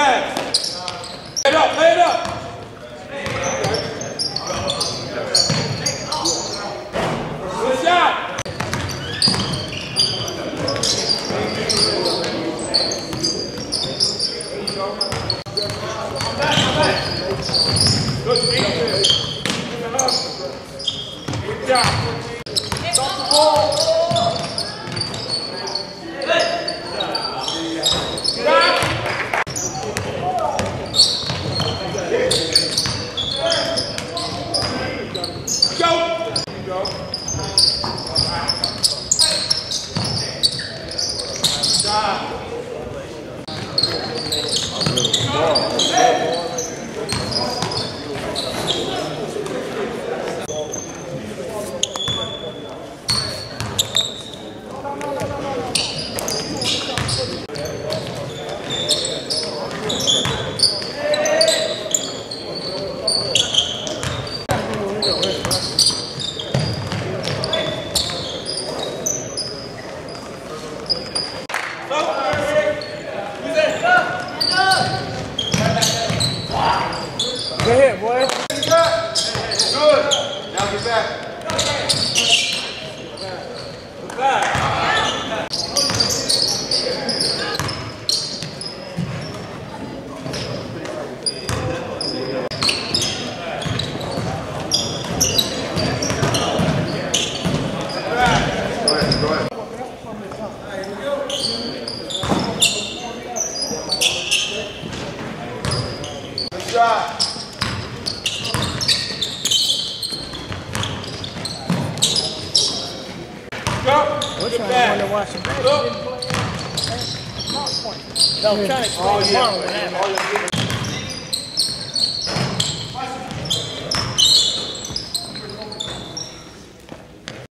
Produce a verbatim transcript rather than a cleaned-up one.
pass. Play it up, play it up. Good shot. Good defense. Good job. Stop the ball. Go ahead, boy. Good. Now get back. Get back. Good shot. Go. Which Get one? back. You want to watch him? Look. No, I'm trying to explain Oh, yeah. tomorrow what happened. Oh, yeah.